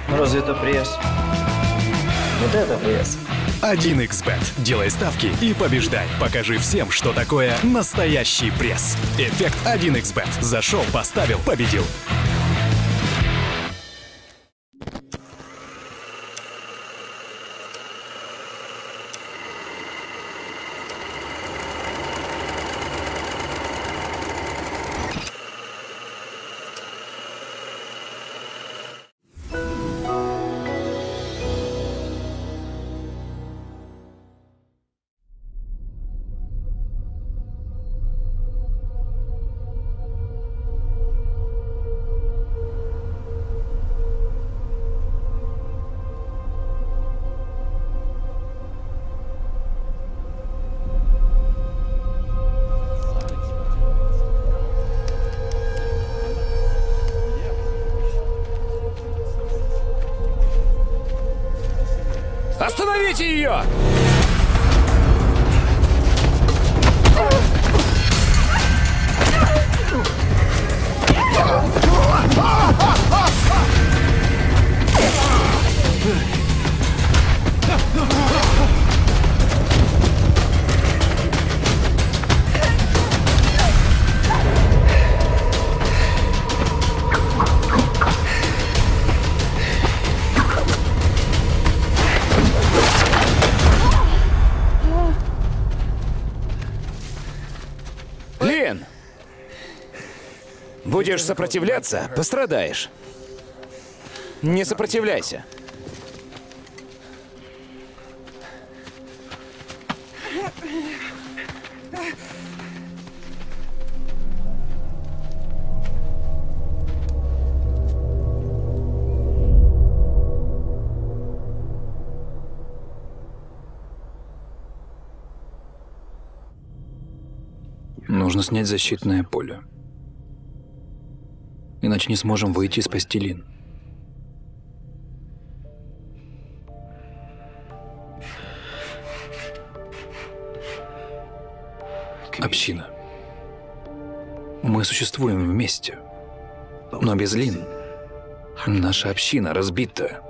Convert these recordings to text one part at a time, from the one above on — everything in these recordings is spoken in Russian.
Разве это пресс? Вот это пресс. 1xBet. Делай ставки и побеждай. Покажи всем, что такое настоящий пресс. Эффект 1xBet. Зашел, поставил, победил. Остановите ее! Лин! Будешь сопротивляться, пострадаешь. Не сопротивляйся. Нужно снять защитное поле. Иначе не сможем выйти и спасти Лин. Община. Мы существуем вместе. Но без Лин наша община разбита.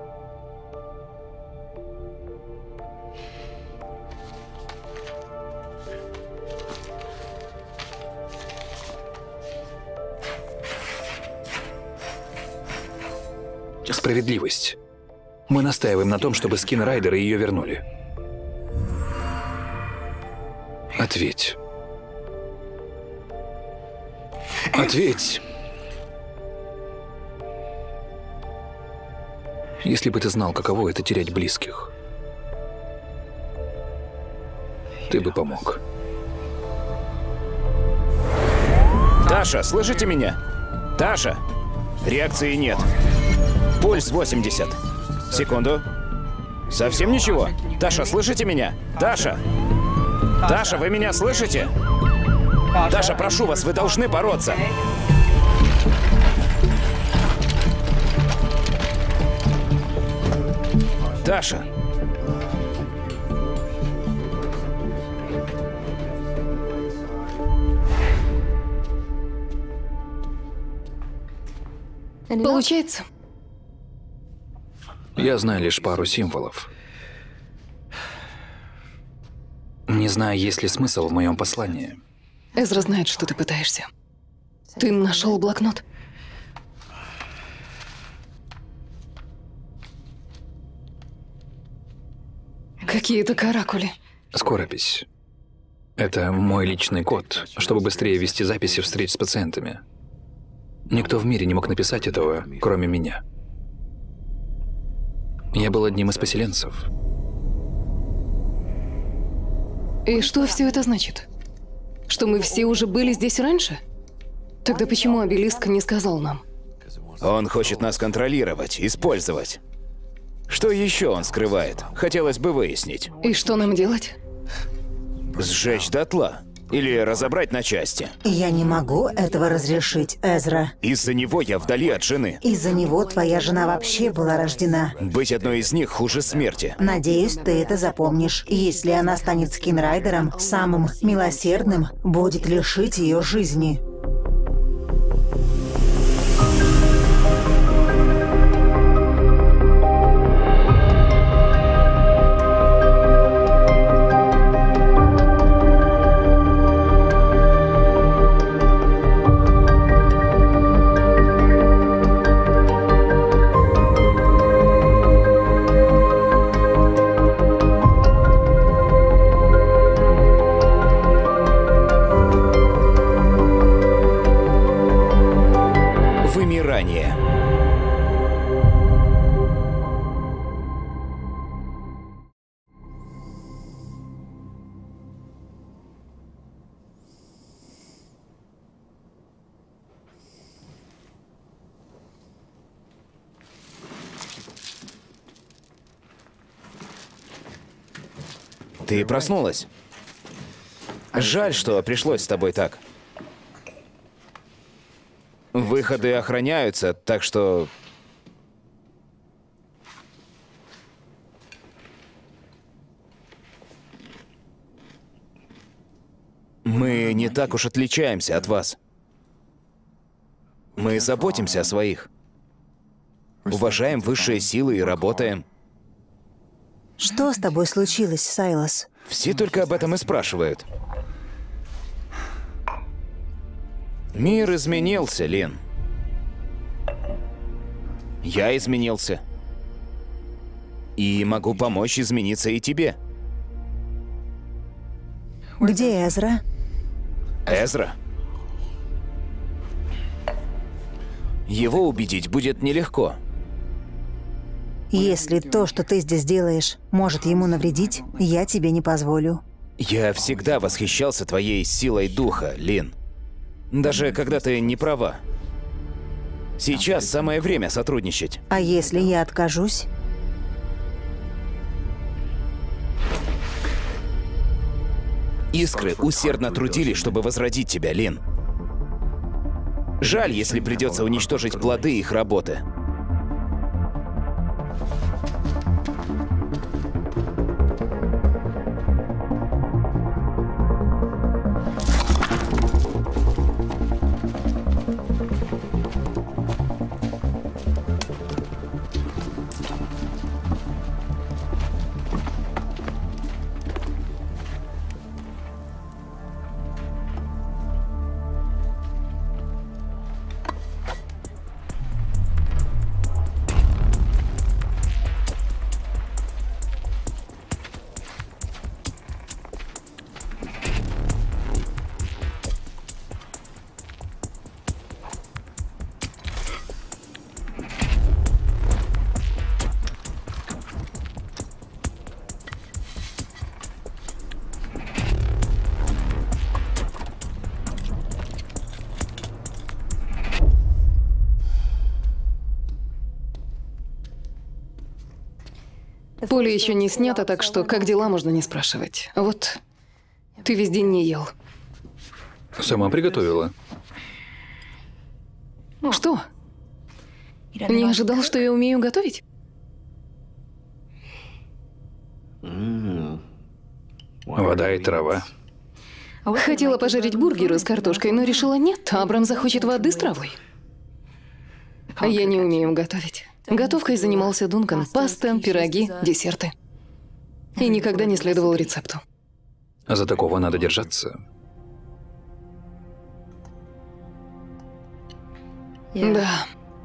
Справедливость. Мы настаиваем на том, чтобы скин-райдеры ее вернули. Ответь. Ответь. Если бы ты знал, каково это терять близких, ты бы помог. Таша, слышите меня? Таша! Реакции нет. Пульс 80. Секунду. Совсем ничего? Таша, слышите меня? Таша! Таша, вы меня слышите? Таша, прошу вас, вы должны бороться. Таша! Получается? Я знаю лишь пару символов. Не знаю, есть ли смысл в моем послании. Эзра знает, что ты пытаешься. Ты нашел блокнот? Какие-то каракули. Скоропись. Это мой личный код, чтобы быстрее вести записи встреч с пациентами. Никто в мире не мог написать этого, кроме меня. Я был одним из поселенцев. И что все это значит? Что мы все уже были здесь раньше? Тогда почему обелиск не сказал нам? Он хочет нас контролировать, использовать. Что еще он скрывает? Хотелось бы выяснить. И что нам делать? Сжечь дотла? Или разобрать на части? Я не могу этого разрешить, Эзра. Из-за него я вдали от жены. Из-за него твоя жена вообще была рождена. Быть одной из них хуже смерти. Надеюсь, ты это запомнишь. Если она станет скинрайдером, самым милосердным будет лишить ее жизни. Ты проснулась. Жаль, что пришлось с тобой так. Выходы охраняются, так что... Мы не так уж отличаемся от вас. Мы заботимся о своих. Уважаем высшие силы и работаем. Что с тобой случилось, Сайлас? Все только об этом и спрашивают. Мир изменился, Лин. Я изменился. И могу помочь измениться и тебе. Где Эзра? Эзра? Его убедить будет нелегко. Если то, что ты здесь делаешь, может ему навредить, я тебе не позволю. Я всегда восхищался твоей силой духа, Лин. Даже когда ты не права. Сейчас самое время сотрудничать. А если я откажусь? Искры усердно трудились, чтобы возродить тебя, Лин. Жаль, если придется уничтожить плоды их работы. Поле еще не снято, так что как дела, можно не спрашивать. Вот, ты весь день не ел. Сама приготовила. Что? Не ожидал, что я умею готовить? Вода и трава. Хотела пожарить бургеры с картошкой, но решила нет, Абрам захочет воды с травой. Я не умею готовить. Готовкой занимался Дункан. Паста, пироги, десерты. И никогда не следовал рецепту. За такого надо держаться. Да.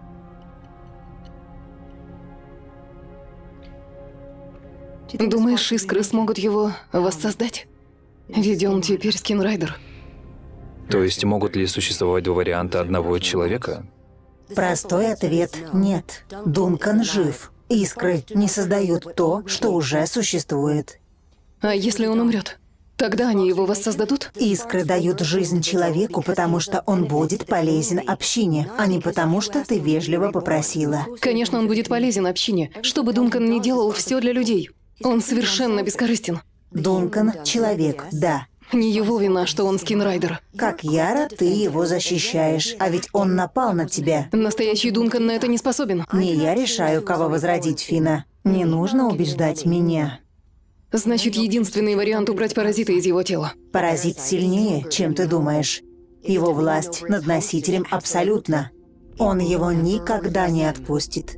Думаешь, искры смогут его воссоздать? Ведь он теперь скинрайдер. То есть могут ли существовать два варианта одного человека? Простой ответ – нет. Дункан жив. Искры не создают то, что уже существует. А если он умрет? Тогда они его воссоздадут? Искры дают жизнь человеку, потому что он будет полезен общине, а не потому, что ты вежливо попросила. Конечно, он будет полезен общине. Что бы Дункан ни делал, все для людей. Он совершенно бескорыстен. Дункан – человек, да. Не его вина, что он скинрайдер. Как яро ты его защищаешь, а ведь он напал на тебя. Настоящий Дункан на это не способен. Не я решаю, кого возродить, Фина. Не нужно убеждать меня. Значит, единственный вариант убрать паразита из его тела. Паразит сильнее, чем ты думаешь. Его власть над носителем абсолютна. Он его никогда не отпустит.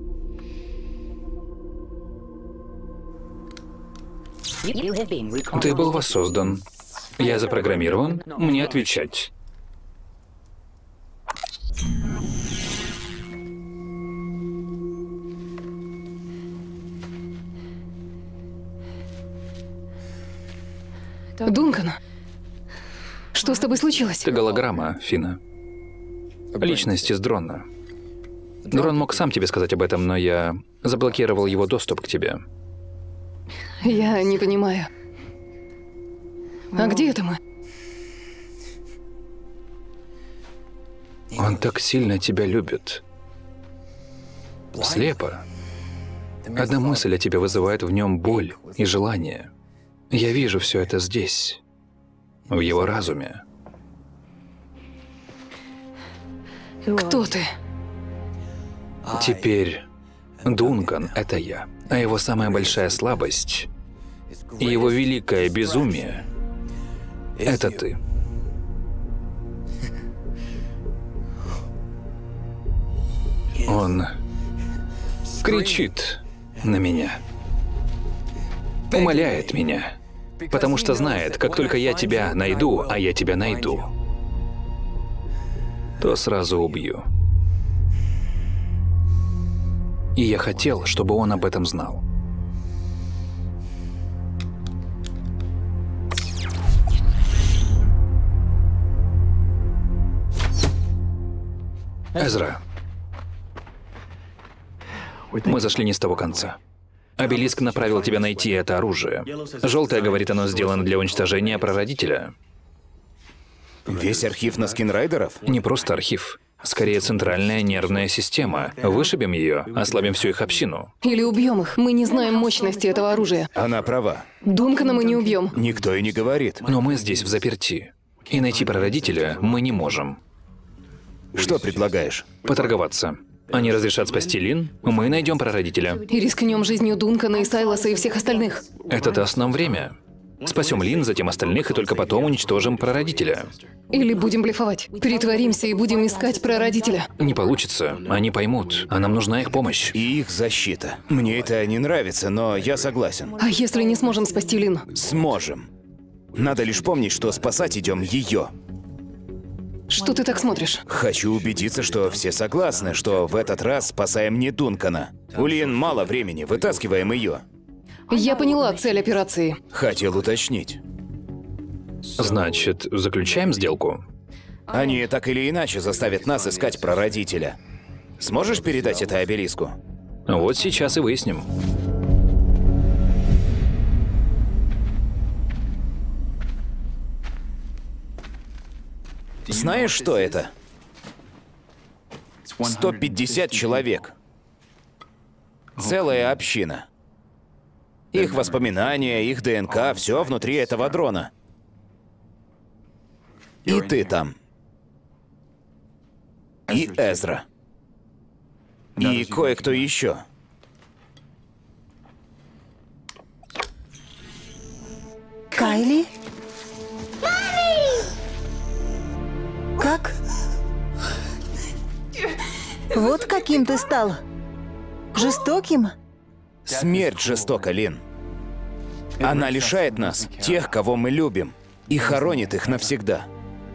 Ты был воссоздан. Я запрограммирован, мне отвечать. Дункан, что с тобой случилось? Это голограмма, Фина. Личность из дрона. Дрон мог сам тебе сказать об этом, но я заблокировал его доступ к тебе. Я не понимаю. А где это мы? Он так сильно тебя любит. Слепо. Одна мысль о тебе вызывает в нем боль и желание. Я вижу все это здесь, в его разуме. Кто ты? Теперь Дункан — это я. А его самая большая слабость и его великое безумие — это ты. Он кричит на меня, умоляет меня, потому что знает, как только я тебя найду, а я тебя найду, то сразу убью. И я хотел, чтобы он об этом знал. Эзра, мы зашли не с того конца. Обелиск направил тебя найти это оружие. Желтое говорит, оно сделано для уничтожения прародителя. Весь архив на скинрайдеров? Не просто архив. Скорее, центральная нервная система. Вышибем ее, ослабим всю их общину. Или убьем их. Мы не знаем мощности этого оружия. Она права. Дункана мы не убьем. Никто и не говорит. Но мы здесь взаперти. И найти прародителя мы не можем. Что предлагаешь? Поторговаться. Они разрешат спасти Лин, мы найдем прародителя. И рискнем жизнью Дункана и Сайлоса и всех остальных. Это даст нам время. Спасем Лин, затем остальных, и только потом уничтожим прародителя. Или будем блефовать. Притворимся и будем искать прародителя. Не получится. Они поймут. А нам нужна их помощь. И их защита. Мне это не нравится, но я согласен. А если не сможем спасти Лин? Сможем. Надо лишь помнить, что спасать идем ее. Что ты так смотришь? Хочу убедиться, что все согласны, что в этот раз спасаем не Дункана. У Лин мало времени, вытаскиваем ее. Я поняла цель операции. Хотел уточнить. Значит, заключаем сделку? Они так или иначе заставят нас искать прародителя. Сможешь передать это обелиску? Вот сейчас и выясним. Знаешь, что это? 150 человек. Целая община. Их воспоминания, их ДНК, все внутри этого дрона. И ты там. И Эзра. И кое-кто еще. Кайли? Как? Вот каким ты стал. Жестоким? Смерть жестока, Лин. Она лишает нас тех, кого мы любим, и хоронит их навсегда.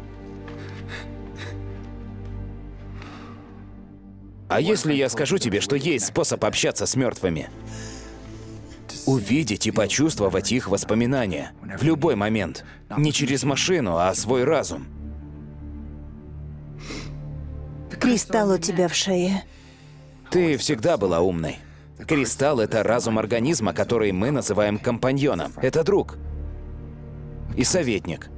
А если я скажу тебе, что есть способ общаться с мертвыми? Увидеть и почувствовать их воспоминания в любой момент. Не через машину, а свой разум. Кристалл у тебя в шее. Ты всегда была умной. Кристалл — это разум организма, который мы называем компаньоном. Это друг. И советник.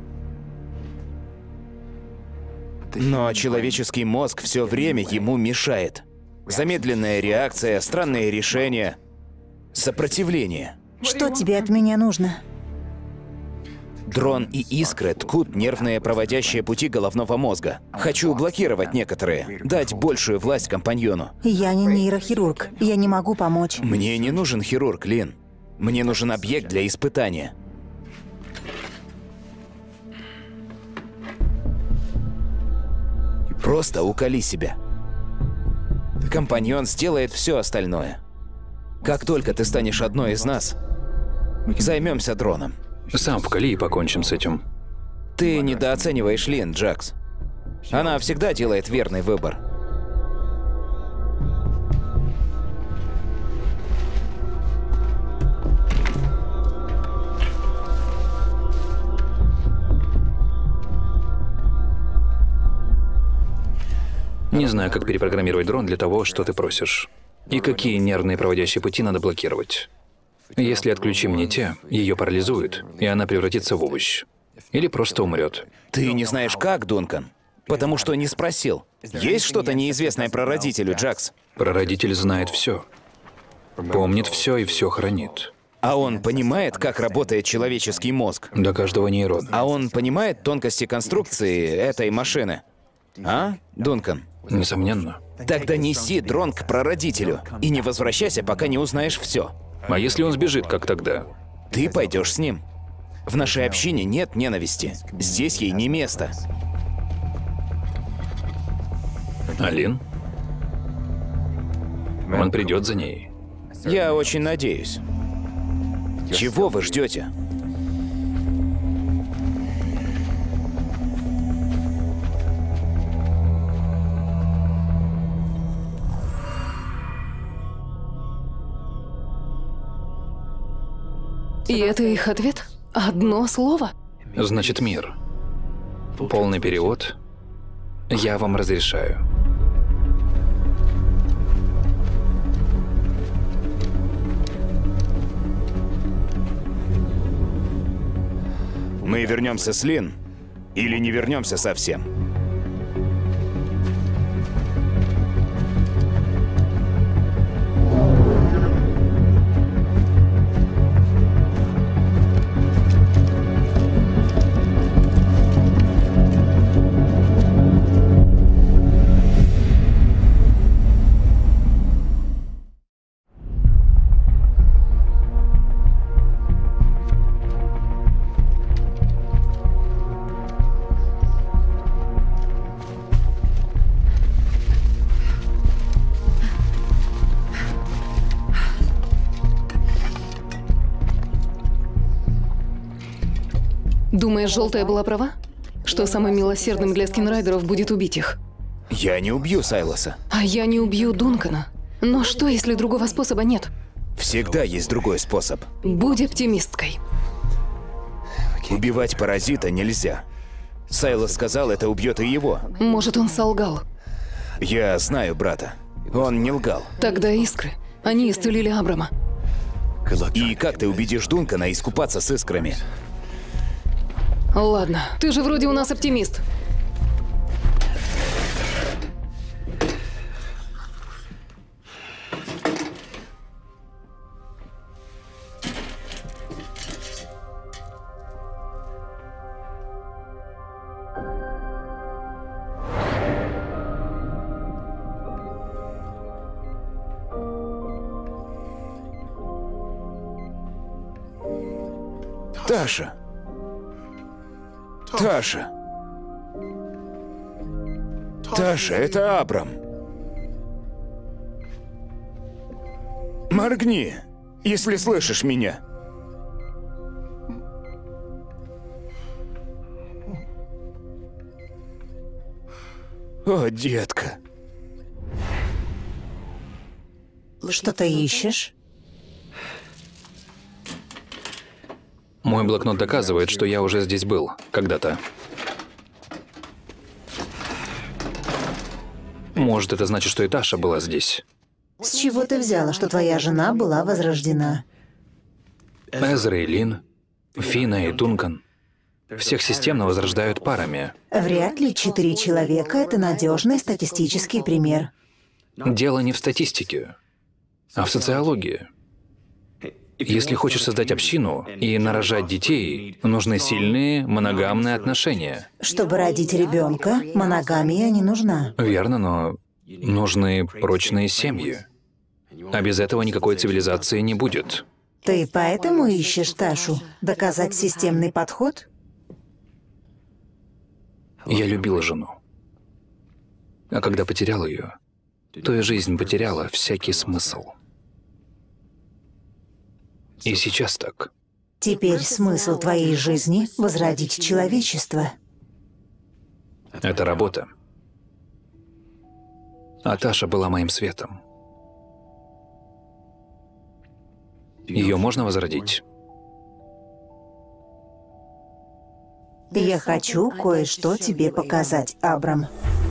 Но человеческий мозг все время ему мешает. Замедленная реакция, странные решения, сопротивление. Что тебе от меня нужно? Дрон и искры ткут нервные проводящие пути головного мозга. Хочу блокировать некоторые, дать большую власть компаньону. Я не нейрохирург. Я не могу помочь. Мне не нужен хирург, Лин. Мне нужен объект для испытания. Просто уколи себя. Компаньон сделает все остальное. Как только ты станешь одной из нас, займемся дроном. Сам вкали и покончим с этим. Ты недооцениваешь Лин, Джакс. Она всегда делает верный выбор. Не знаю, как перепрограммировать дрон для того, что ты просишь. И какие нервные проводящие пути надо блокировать. Если отключим не те, ее парализует, и она превратится в овощ. Или просто умрет. Ты не знаешь как, Дункан? Потому что не спросил. Есть что-то неизвестное про родителю, Джакс? Прародитель знает все. Помнит все и все хранит. А он понимает, как работает человеческий мозг? До каждого нейрона. А он понимает тонкости конструкции этой машины? А, Дункан? Несомненно. Тогда неси дрон к прародителю и не возвращайся, пока не узнаешь все. А если он сбежит, как тогда? Ты пойдешь с ним. В нашей общине нет ненависти. Здесь ей не место. Алин? Он придет за ней. Я очень надеюсь. Чего вы ждете? И это их ответ? Одно слово? Значит, мир. Полный перевод. Я вам разрешаю. Мы вернемся с Лин или не вернемся совсем? Думаешь, желтая была права? Что самым милосердным для скинрайдеров будет убить их? Я не убью Сайлоса. А я не убью Дункана. Но что, если другого способа нет? Всегда есть другой способ. Будь оптимисткой. Убивать паразита нельзя. Сайлос сказал, это убьет и его. Может, он солгал? Я знаю брата. Он не лгал. Тогда искры. Они исцелили Абрама. И как ты убедишь Дункана искупаться с искрами? Ладно, ты же вроде у нас оптимист. Таша. Таша. Таша, это Абрам. Моргни, если слышишь меня. О, детка. Что ты ищешь? Мой блокнот доказывает, что я уже здесь был когда-то. Может, это значит, что и Таша была здесь? С чего ты взяла, что твоя жена была возрождена? Эзра и Лин, Фина и Дункан. Всех системно возрождают парами. Вряд ли 4 человека — это надежный статистический пример. Дело не в статистике, а в социологии. Если хочешь создать общину и нарожать детей, нужны сильные моногамные отношения. Чтобы родить ребенка, моногамия не нужна. Верно, но нужны прочные семьи. А без этого никакой цивилизации не будет. Ты поэтому ищешь Ташу? Доказать системный подход? Я любила жену. А когда потерял ее, то и жизнь потеряла всякий смысл. И сейчас так. Теперь смысл твоей жизни — возродить человечество. Это работа. А Таша была моим светом. Ее можно возродить? Я хочу кое-что тебе показать, Абрам.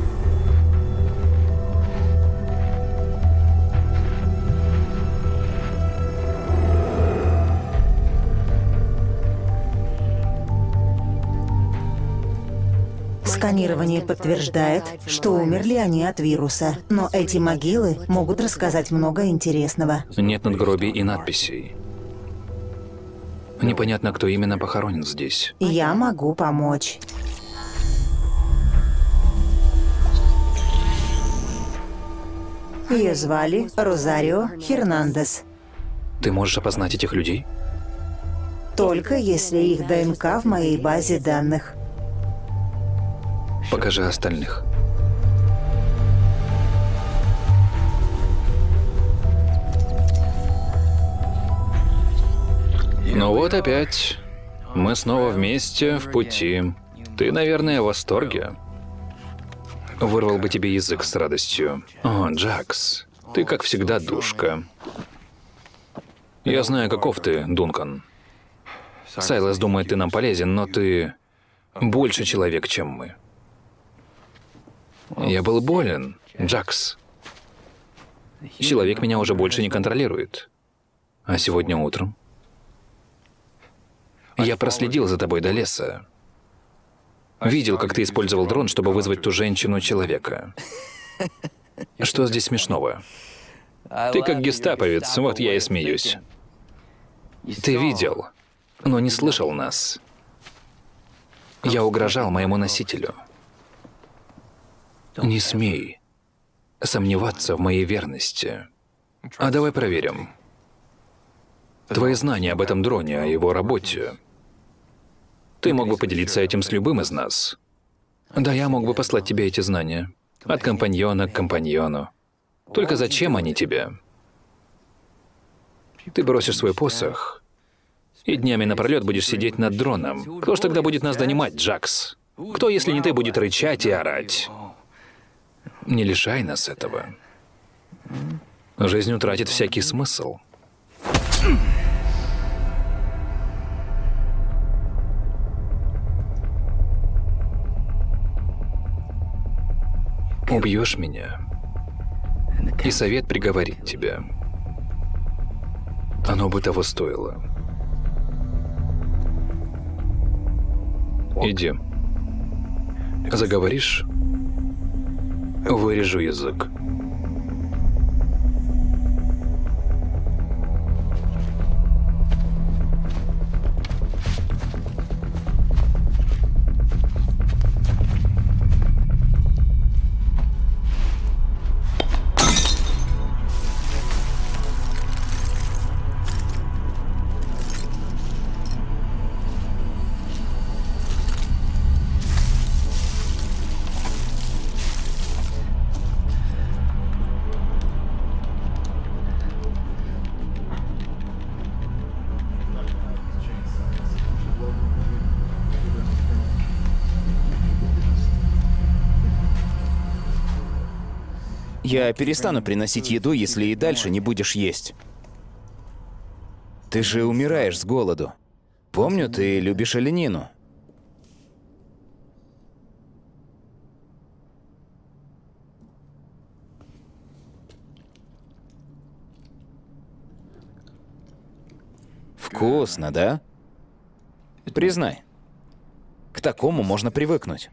Сканирование подтверждает, что умерли они от вируса, но эти могилы могут рассказать много интересного. Нет надгробий и надписей. Непонятно, кто именно похоронен здесь. Я могу помочь. Ее звали Розарио Хернандес. Ты можешь опознать этих людей? Только если их ДНК в моей базе данных. Покажи остальных. Ну вот опять. Мы снова вместе, в пути. Ты, наверное, в восторге. Вырвал бы тебе язык с радостью. О, Джакс, ты, как всегда, душка. Я знаю, каков ты, Дункан. Сайлас думает, ты нам полезен, но ты больше человек, чем мы. Я был болен, Джакс. Человек меня уже больше не контролирует. А сегодня утром я проследил за тобой до леса. Видел, как ты использовал дрон, чтобы вызвать ту женщину-человека. Что здесь смешного? Ты как гестаповец, вот я и смеюсь. Ты видел, но не слышал нас. Я угрожал моему носителю. Не смей сомневаться в моей верности. А давай проверим. Твои знания об этом дроне, о его работе. Ты мог бы поделиться этим с любым из нас. Да, я мог бы послать тебе эти знания. От компаньона к компаньону. Только зачем они тебе? Ты бросишь свой посох, и днями напролет будешь сидеть над дроном. Кто ж тогда будет нас донимать, Джакс? Кто, если не ты, будет рычать и орать? Не лишай нас этого. Жизнь утратит всякий смысл. Убьешь меня, и совет приговорит тебя. Оно бы того стоило. Иди. Заговоришь? Вырежу язык. Я перестану приносить еду, если и дальше не будешь есть. Ты же умираешь с голоду. Помню, ты любишь оленину. Вкусно, да? Признай. К такому можно привыкнуть.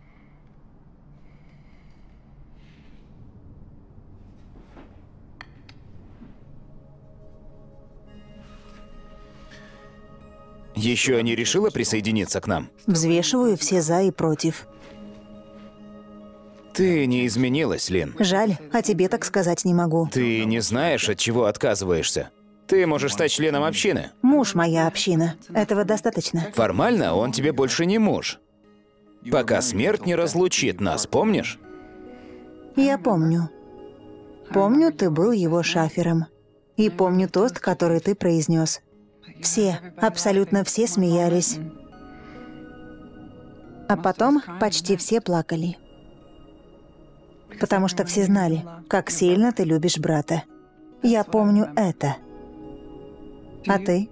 Еще не решила присоединиться к нам? Взвешиваю все за и против. Ты не изменилась, Лин. Жаль, а тебе так сказать не могу. Ты не знаешь, от чего отказываешься. Ты можешь стать членом общины. Муж моя община. Этого достаточно. Формально он тебе больше не муж. Пока смерть не разлучит нас, помнишь? Я помню. Помню, ты был его шафером. И помню тост, который ты произнес. Все, абсолютно все смеялись. А потом почти все плакали. Потому что все знали, как сильно ты любишь брата. Я помню это. А ты?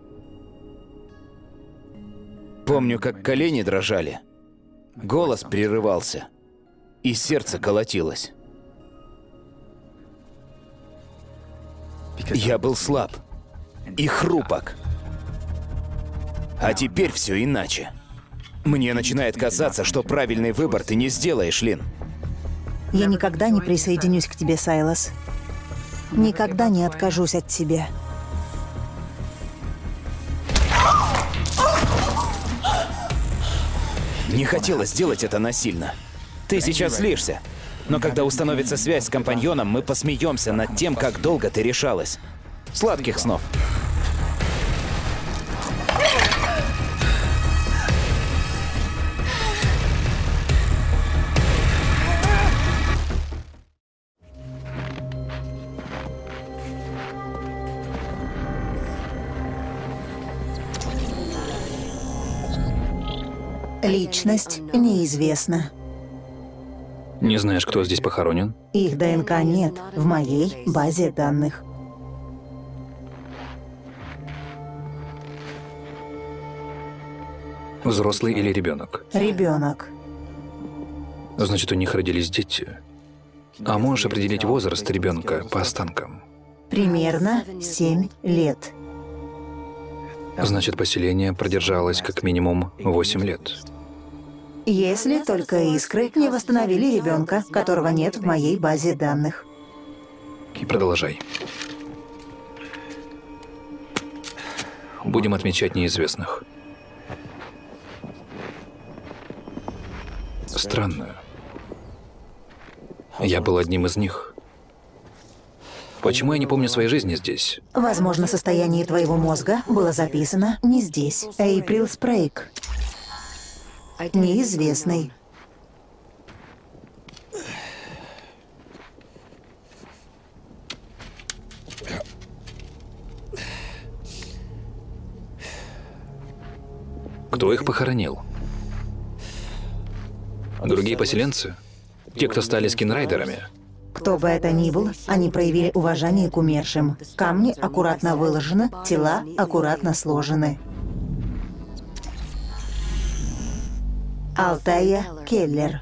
Помню, как колени дрожали. Голос прерывался. И сердце колотилось. Я был слаб. И хрупок. А теперь все иначе. Мне начинает казаться, что правильный выбор ты не сделаешь, Лин. Я никогда не присоединюсь к тебе, Сайлас. Никогда не откажусь от тебя. Не хотела сделать это насильно. Ты сейчас злишься. Но когда установится связь с компаньоном, мы посмеемся над тем, как долго ты решалась. Сладких снов. Личность неизвестна. Не знаешь, кто здесь похоронен? Их ДНК нет в моей базе данных. Взрослый или ребенок? Ребенок. Значит, у них родились дети. А можешь определить возраст ребенка по останкам? Примерно 7 лет. Значит, поселение продержалось как минимум 8 лет. Если только искры не восстановили ребенка, которого нет в моей базе данных. Продолжай. Будем отмечать неизвестных. Странно. Я был одним из них. Почему я не помню своей жизни здесь? Возможно, состояние твоего мозга было записано не здесь. Эйприл Спрейк. Неизвестный. Кто их похоронил? Другие поселенцы? Те, кто стали скинрайдерами? Кто бы это ни был, они проявили уважение к умершим. Камни аккуратно выложены, тела аккуратно сложены. Алтая Келлер.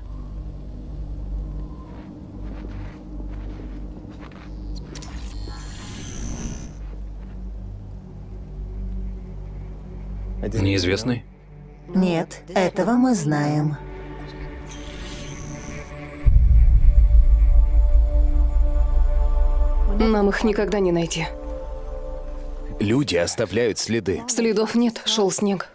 Неизвестный? Нет, этого мы знаем. Нам их никогда не найти. Люди оставляют следы. Следов нет, шел снег.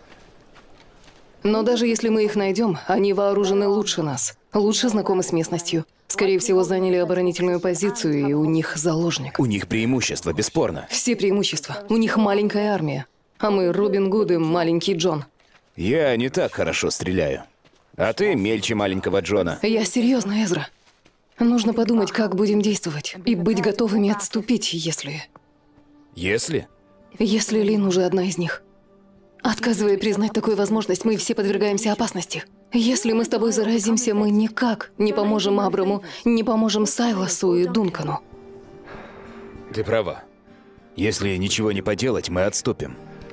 Но даже если мы их найдем, они вооружены лучше нас. Лучше знакомы с местностью. Скорее всего, заняли оборонительную позицию, и у них заложник. У них преимущество, бесспорно. Все преимущества. У них маленькая армия. А мы Робин Гуд и маленький Джон. Я не так хорошо стреляю. А ты мельче маленького Джона. Я серьезно, Эзра. Нужно подумать, как будем действовать. И быть готовыми отступить, если... Если? Если Лин уже одна из них. Отказывая признать такую возможность, мы все подвергаемся опасности. Если мы с тобой заразимся, мы никак не поможем Абраму, не поможем Сайлосу и Дункану. Ты права. Если ничего не поделать, мы отступим.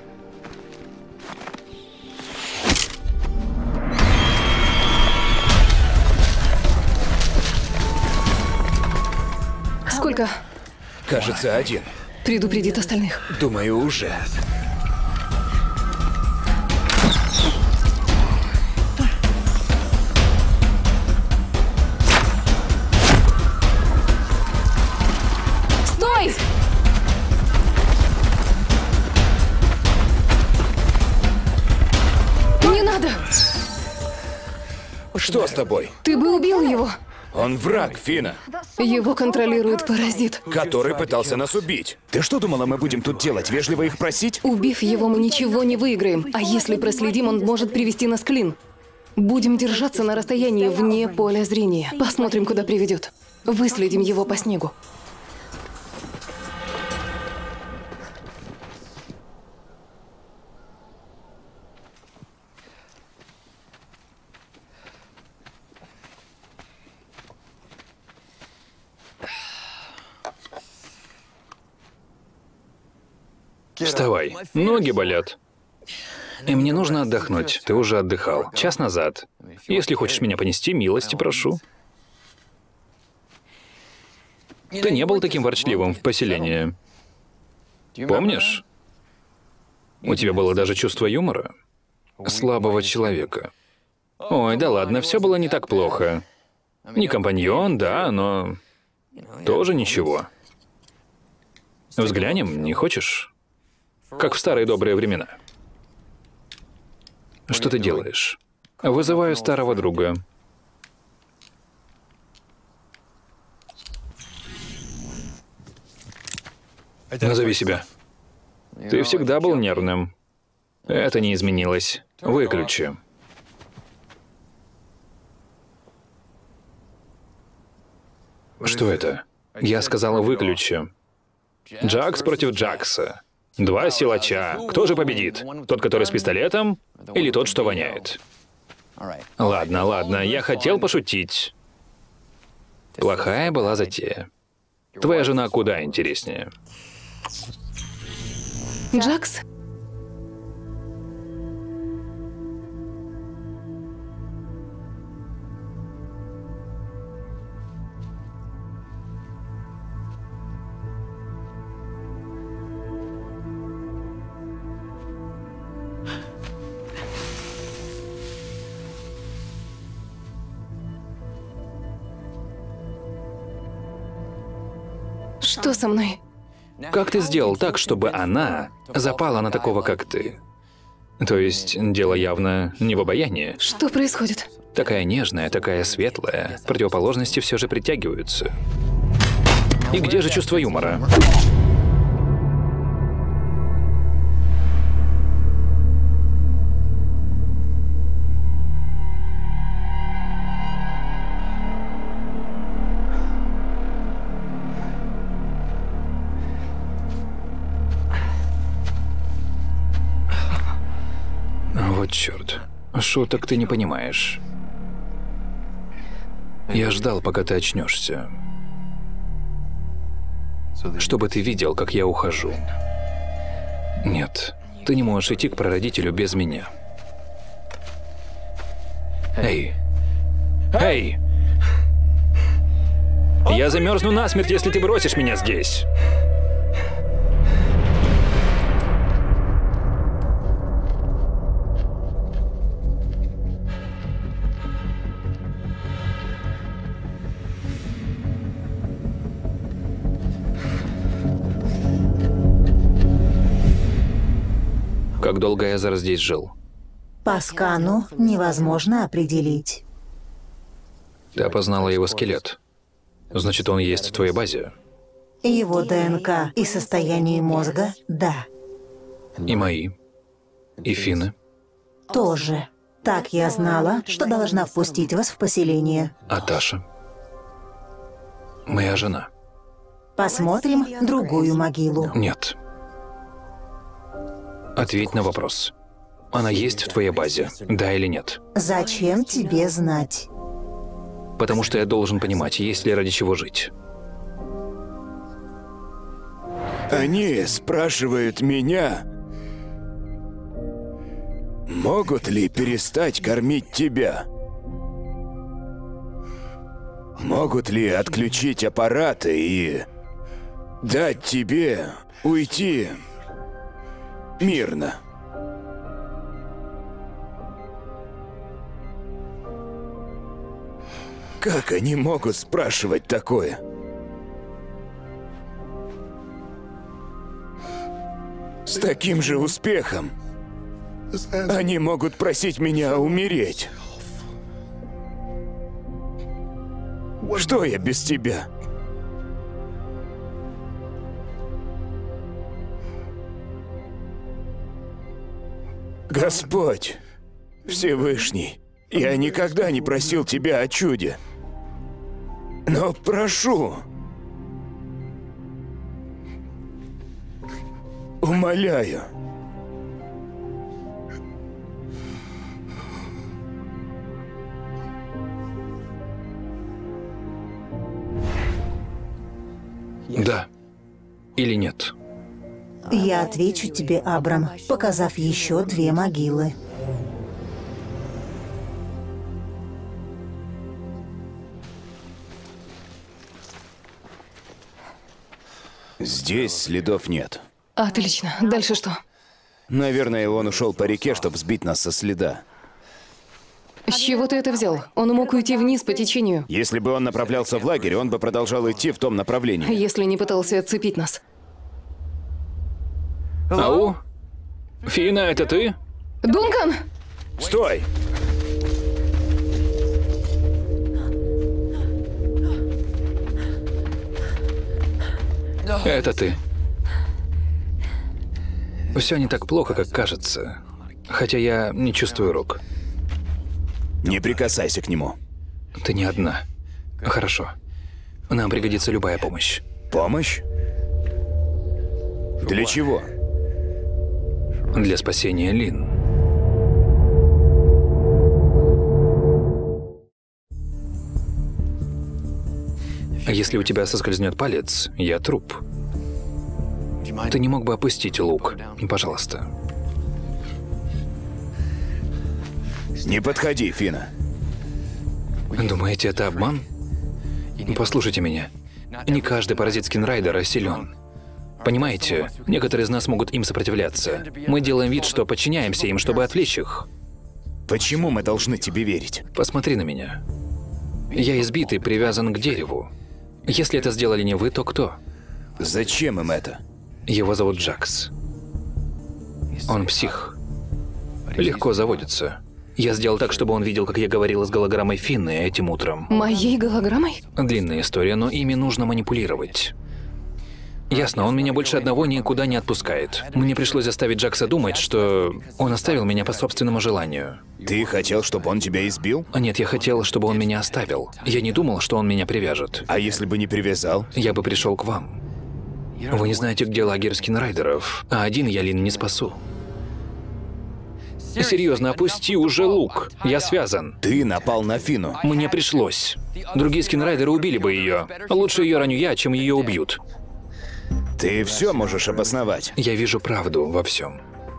Сколько? Кажется, один. Предупредит остальных. Думаю, уже. Стой! Не надо! Что с тобой? Ты бы убил его. Он враг, Фина, Его контролирует паразит. который пытался нас убить. Ты что думала, мы будем тут делать? Вежливо их просить? Убив его, мы ничего не выиграем. А если проследим, он может привести нас к Лин. Будем держаться на расстоянии вне поля зрения. Посмотрим, куда приведет. Выследим его по снегу. Вставай. Ноги болят. И мне нужно отдохнуть. Ты уже отдыхал. Час назад. Если хочешь меня понести, милости прошу. Ты не был таким ворчливым в поселении. Помнишь? У тебя было даже чувство юмора. Слабого человека. Ой, да ладно, все было не так плохо. Не компаньон, да, но... тоже ничего. Взглянем, не хочешь? Как в старые добрые времена. Что ты делаешь? Вызываю старого друга. Назови себя. Ты всегда был нервным. Это не изменилось. Выключи. Что это? Я сказала выключи. Джакс против Джакса. Два силача. Кто же победит? Тот, который с пистолетом, или тот, что воняет? Ладно, ладно, я хотел пошутить. Плохая была затея. Твоя жена куда интереснее. Джакс? Что со мной? Как ты сделал так, чтобы она запала на такого, как ты? То есть, дело явно не в обаянии. Что происходит? Такая нежная, такая светлая. Противоположности все же притягиваются. И где же чувство юмора? Вот черт. Шуток ты не понимаешь. Я ждал, пока ты очнешься. Чтобы ты видел, как я ухожу. Нет, ты не можешь идти к прародителю без меня. Эй! Эй! Я замерзну насмерть, если ты бросишь меня здесь. Как долго Эзра здесь жил? По скану невозможно определить. Ты опознала его скелет. Значит, он есть в твоей базе? Его ДНК и состояние мозга – да. И мои? И Фины? Тоже. Так я знала, что должна впустить вас в поселение. А Таша? Моя жена? Посмотрим другую могилу. Нет. Ответь на вопрос. Она есть в твоей базе, да или нет? Зачем тебе знать? Потому что я должен понимать, есть ли ради чего жить. Они спрашивают меня, могут ли перестать кормить тебя? Могут ли отключить аппараты и дать тебе уйти мирно? Как они могут спрашивать такое? С таким же успехом они могут просить меня умереть. Что я без тебя? Господь, Всевышний, я никогда не просил тебя о чуде. Но прошу, умоляю, Да или нет? Я отвечу тебе, Абрам, показав еще 2 могилы. здесь следов нет. Отлично. Дальше что? Наверное, он ушел по реке, чтобы сбить нас со следа. С чего ты это взял? Он мог уйти вниз по течению. Если бы он направлялся в лагерь, он бы продолжал идти в том направлении. Если не пытался отцепить нас. Ау? Фина, это ты? Дункан! Стой! Это ты. Все не так плохо, как кажется. Хотя я не чувствую рук. Не прикасайся к нему. Ты не одна. Хорошо. Нам пригодится любая помощь. Помощь? Для чего? Для спасения Лин. Если у тебя соскользнет палец, я труп. Ты не мог бы опустить лук, пожалуйста? Не подходи, Фина. Думаете, это обман? Послушайте меня. Не каждый паразит Скинрайдера силен. Понимаете, некоторые из нас могут им сопротивляться. Мы делаем вид, что подчиняемся им, чтобы отвлечь их. Почему мы должны тебе верить? Посмотри на меня. Я избит и привязан к дереву. Если это сделали не вы, то кто? Зачем им это? Его зовут Джакс. Он псих. Легко заводится. Я сделал так, чтобы он видел, как я говорила с голограммой Финны этим утром. Моей голограммой? Длинная история, но ими нужно манипулировать. Ясно, он меня больше одного никуда не отпускает. Мне пришлось заставить Джакса думать, что он оставил меня по собственному желанию. Ты хотел, чтобы он тебя избил? Нет, я хотел, чтобы он меня оставил. Я не думал, что он меня привяжет. А если бы не привязал? Я бы пришел к вам. Вы не знаете, где лагерь Скинрайдеров, а один я Лин не спасу. Серьезно, опусти уже лук. Я связан. Ты напал на Фину. Мне пришлось. Другие Скинрайдеры убили бы ее. Лучше ее раню я, чем ее убьют. Ты все можешь обосновать. Я вижу правду во всем.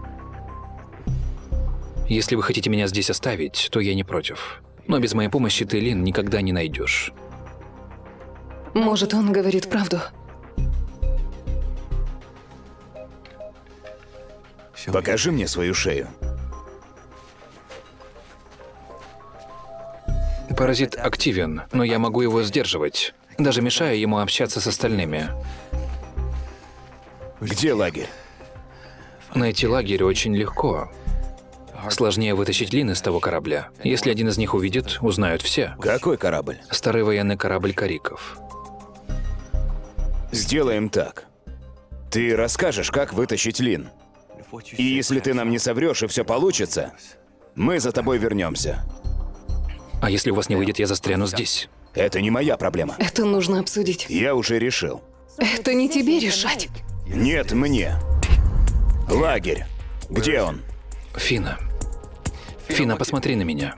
Если вы хотите меня здесь оставить, то я не против. Но без моей помощи ты, Лин, никогда не найдешь. Может, он говорит правду? Покажи мне свою шею. Паразит активен, но я могу его сдерживать. Даже мешаю ему общаться с остальными. Где лагерь? Найти лагерь очень легко. Сложнее вытащить Лин из того корабля. Если один из них увидит, узнают все. Какой корабль? Старый военный корабль Кариков. Сделаем так. Ты расскажешь, как вытащить Лин. И если ты нам не соврешь и все получится, мы за тобой вернемся. А если у вас не выйдет, я застряну здесь. Это не моя проблема. Это нужно обсудить. Я уже решил. Это не тебе решать. Нет, мне. Лагерь. Где он? Фина. Фина, посмотри на меня.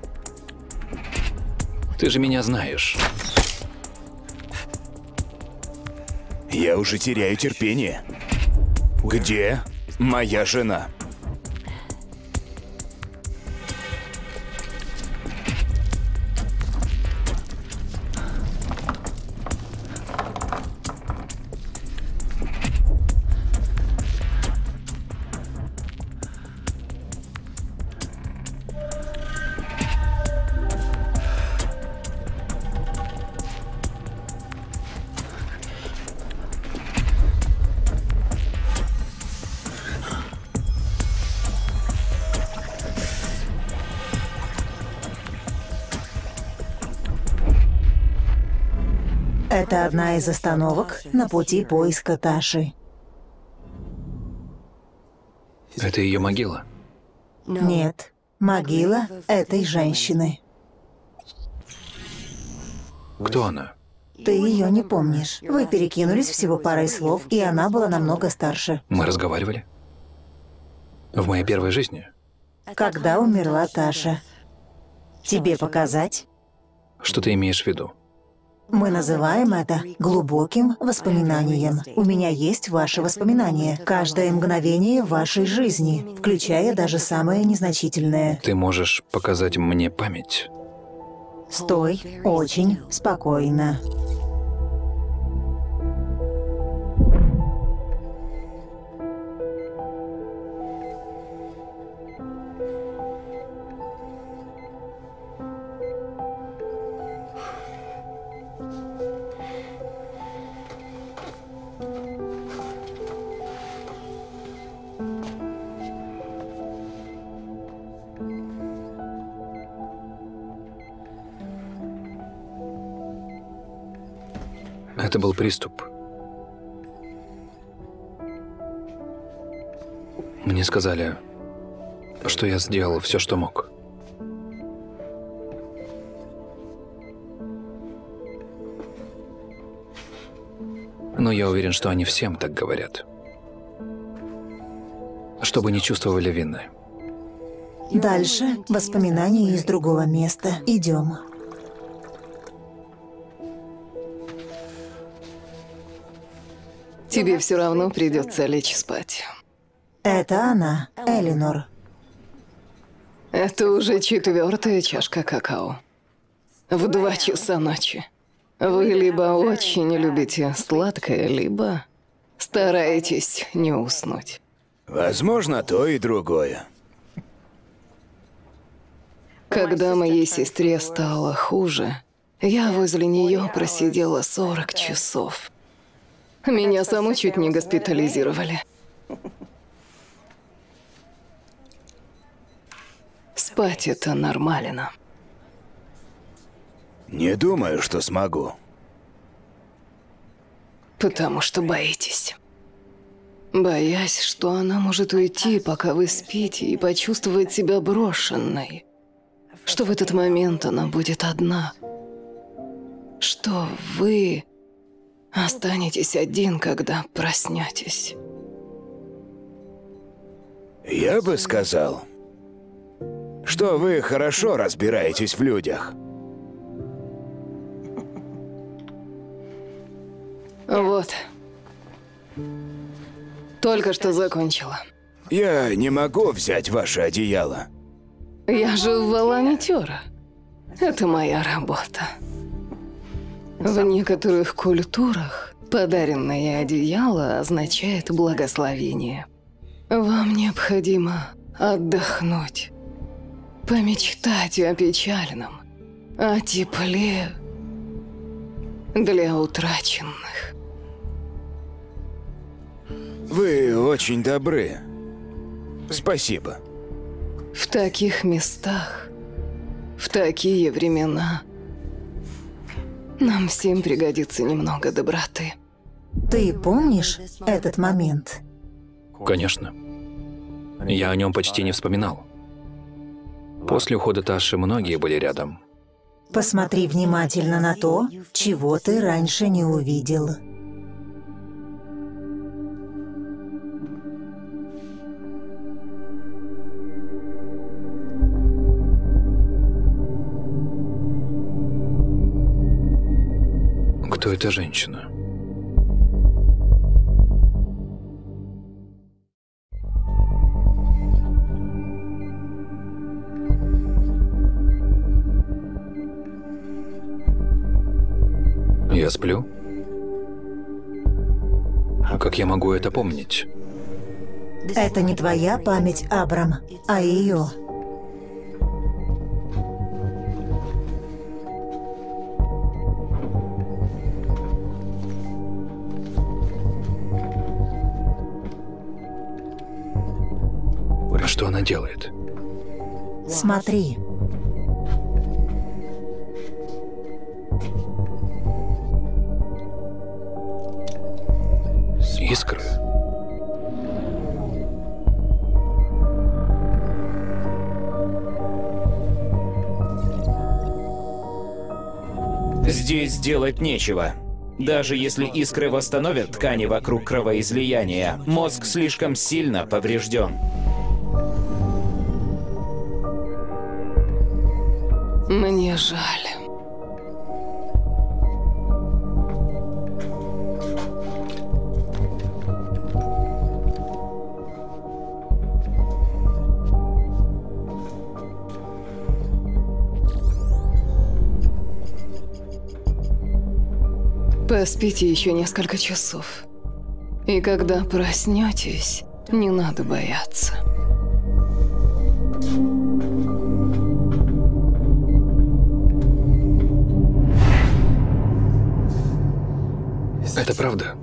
Ты же меня знаешь. Я уже теряю терпение. Где моя жена? Это одна из остановок на пути поиска Таши. Это ее могила. Нет, могила этой женщины. Кто она? Ты ее не помнишь. Вы перекинулись всего парой слов, и она была намного старше. Мы разговаривали? В моей первой жизни? Когда умерла Таша? Тебе показать? Что ты имеешь в виду? Мы называем это глубоким воспоминанием. У меня есть ваши воспоминания. Каждое мгновение вашей жизни, включая даже самое незначительное. Ты можешь показать мне память? Стой очень спокойно. Это был приступ. Мне сказали, что я сделал все, что мог. Но я уверен, что они всем так говорят. Чтобы не чувствовали вины. Дальше воспоминания из другого места. Идем. Тебе все равно придется лечь спать. Это она, Элинор. Это уже 4-я чашка какао. В 2 часа ночи. Вы либо очень любите сладкое, либо стараетесь не уснуть. Возможно, то и другое. Когда моей сестре стало хуже, я возле нее просидела 40 часов. Меня саму чуть не госпитализировали. Спать это нормально. Не думаю, что смогу. Потому что боитесь. Боясь, что она может уйти, пока вы спите, и почувствовать себя брошенной. Что в этот момент она будет одна. Что вы останетесь один, когда проснетесь. Я бы сказал, что вы хорошо разбираетесь в людях. Вот. Только что закончила. Я не могу взять ваше одеяло. Я же волонтёр. Это моя работа. В некоторых культурах подаренное одеяло означает благословение. Вам необходимо отдохнуть, помечтать о печальном, о тепле для утраченных. Вы очень добры. Спасибо. В таких местах, в такие времена нам всем пригодится немного доброты. Ты помнишь этот момент? Конечно. Я о нем почти не вспоминал. После ухода Таши многие были рядом. Посмотри внимательно на то, чего ты раньше не увидел. Кто эта женщина? Я сплю? Как я могу это помнить? Это не твоя память, Абрам, а ее. Что она делает? Смотри. Искры. Здесь делать нечего. Даже если искры восстановят ткани вокруг кровоизлияния, мозг слишком сильно поврежден. Мне жаль. Поспите еще несколько часов. И когда проснетесь, не надо бояться. Это правда?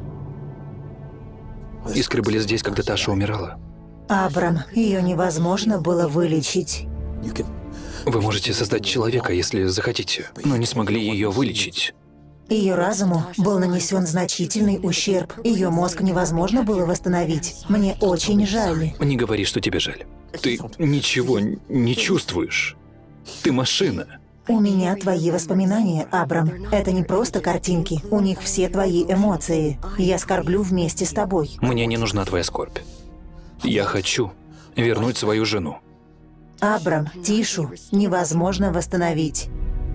Искры были здесь, когда Таша умирала. Абрам, ее невозможно было вылечить. Вы можете создать человека, если захотите, но не смогли ее вылечить. Ее разуму был нанесен значительный ущерб. Ее мозг невозможно было восстановить. Мне очень жаль. Не говори, что тебе жаль. Ты ничего не чувствуешь. Ты машина. У меня твои воспоминания, Абрам. Это не просто картинки. У них все твои эмоции. Я скорблю вместе с тобой. Мне не нужна твоя скорбь. Я хочу вернуть свою жену. Абрам, Тишу невозможно восстановить.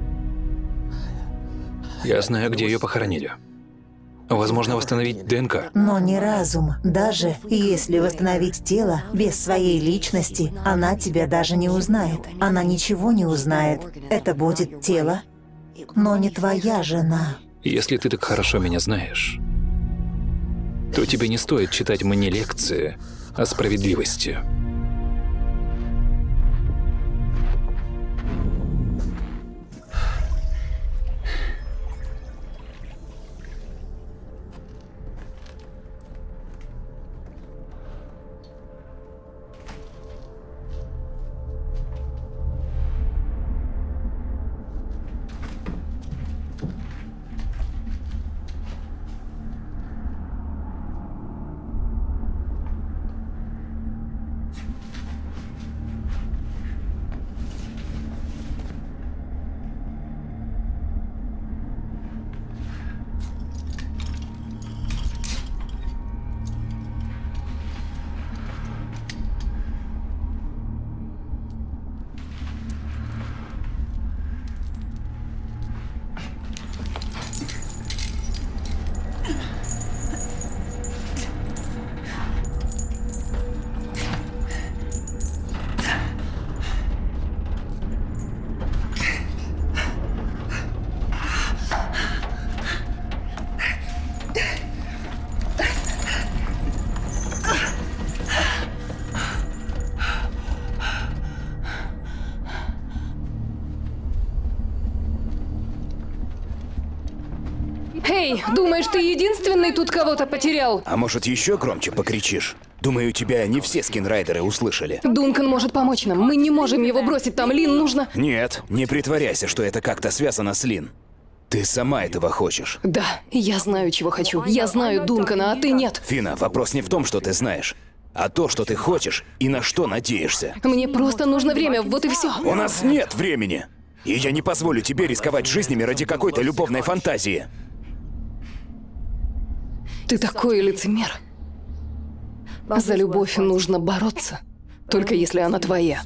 Я знаю, где ее похоронили. Возможно, восстановить ДНК. Но не разум. Даже если восстановить тело без своей личности, она тебя даже не узнает. Она ничего не узнает. Это будет тело, но не твоя жена. Если ты так хорошо меня знаешь, то тебе не стоит читать мне лекции о справедливости. Эй, думаешь, ты единственный тут кого-то потерял? А может, еще громче покричишь? Думаю, тебя не все скинрайдеры услышали. Дункан может помочь нам. Мы не можем его бросить там. Лин нужно... Нет, не притворяйся, что это как-то связано с Лин. Ты сама этого хочешь. Да, я знаю, чего хочу. Я знаю Дункана, а ты нет. Фина, вопрос не в том, что ты знаешь, а то, что ты хочешь и на что надеешься. Мне просто нужно время, вот и все. У нас нет времени. И я не позволю тебе рисковать жизнями ради какой-то любовной фантазии. Ты такой лицемер. За любовь нужно бороться, только если она твоя.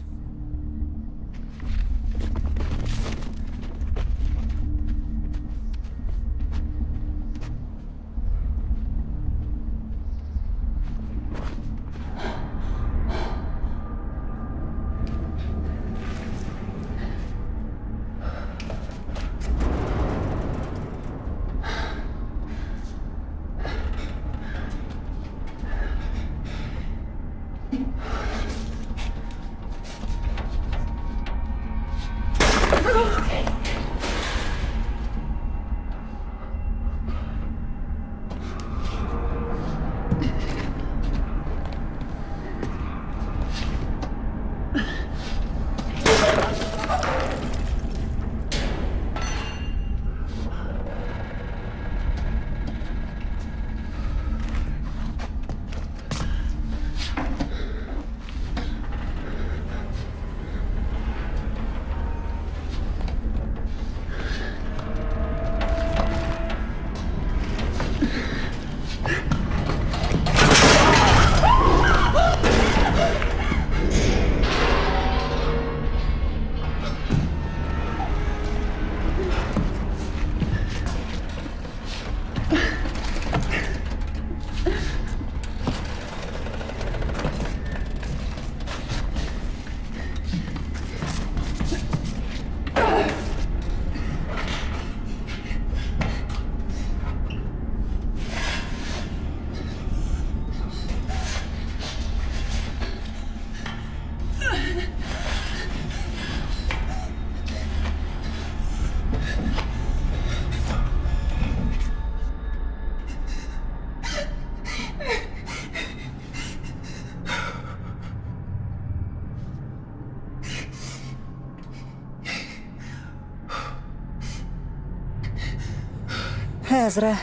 Эзра.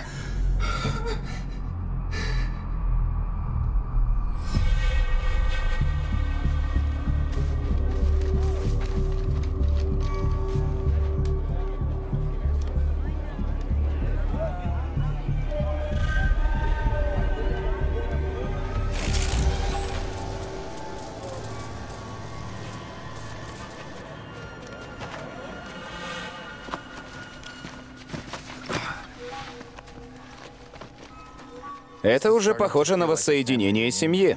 Это уже похоже на воссоединение семьи.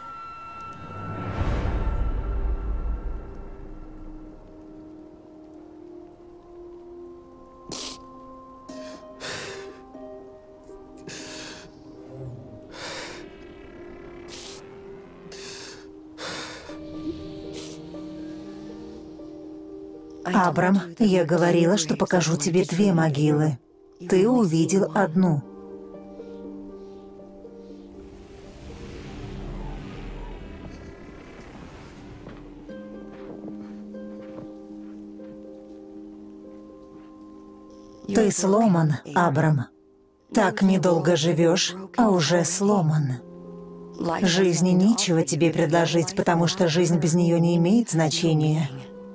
Абрам, я говорила, что покажу тебе 2 могилы. Ты увидел одну. Ты сломан, Абрам. Так недолго живешь, а уже сломан. Жизни нечего тебе предложить, потому что жизнь без нее не имеет значения.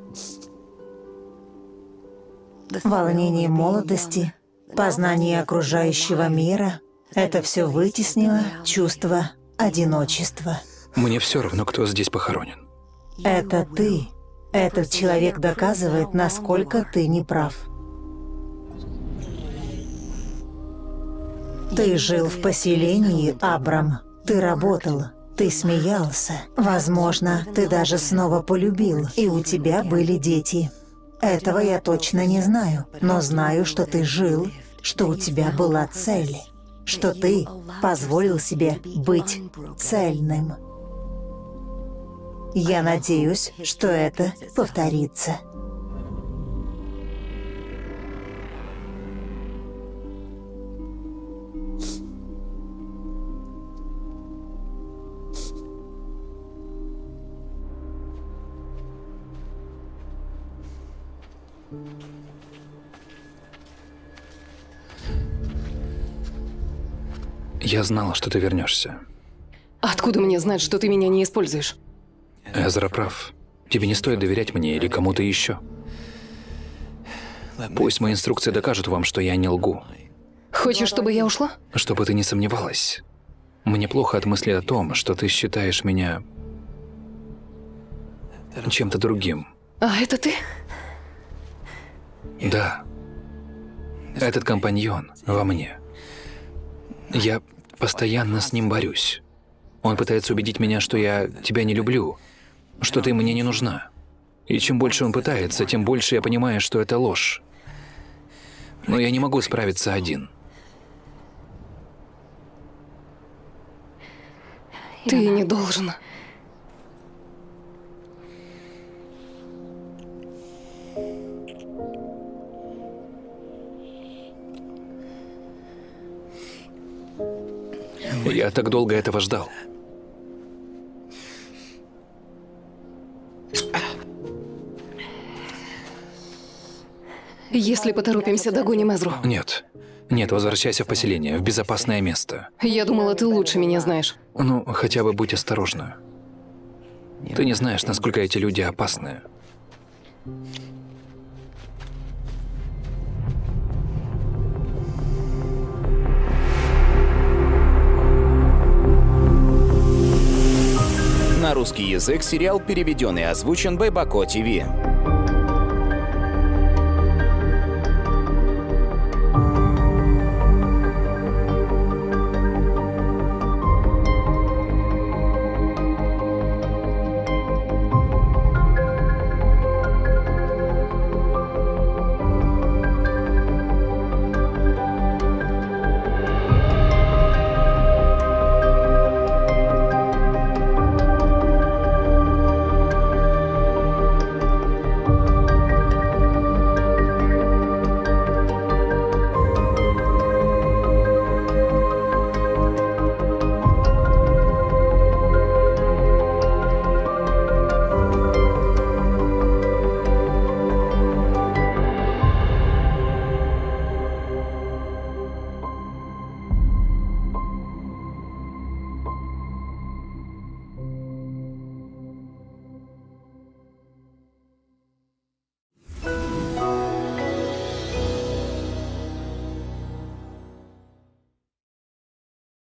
Волнение молодости, познание окружающего мира — это все вытеснило чувство одиночества. Мне все равно, кто здесь похоронен. Это ты. Этот человек доказывает, насколько ты не прав. Ты жил в поселении, Абрам. Ты работал, ты смеялся. Возможно, ты даже снова полюбил, и у тебя были дети. Этого я точно не знаю, но знаю, что ты жил, что у тебя была цель, что ты позволил себе быть цельным. Я надеюсь, что это повторится. Я знала, что ты вернешься. Откуда мне знать, что ты меня не используешь? Эзра прав. Тебе не стоит доверять мне или кому-то еще. Пусть мои инструкции докажут вам, что я не лгу. Хочешь, чтобы я ушла? Чтобы ты не сомневалась. Мне плохо от мысли о том, что ты считаешь меня чем-то другим. А это ты? Да. Этот компаньон во мне. Я постоянно с ним борюсь. Он пытается убедить меня, что я тебя не люблю, что ты мне не нужна. И чем больше он пытается, тем больше я понимаю, что это ложь. Но я не могу справиться один. Ты не должен. Я так долго этого ждал. Если поторопимся, догоним Эзру. Нет. Нет, возвращайся в поселение, в безопасное место. Я думала, ты лучше меня знаешь. Ну, хотя бы будь осторожна. Ты не знаешь, насколько эти люди опасны. На русский язык сериал переведен и озвучен Байбако ТВ.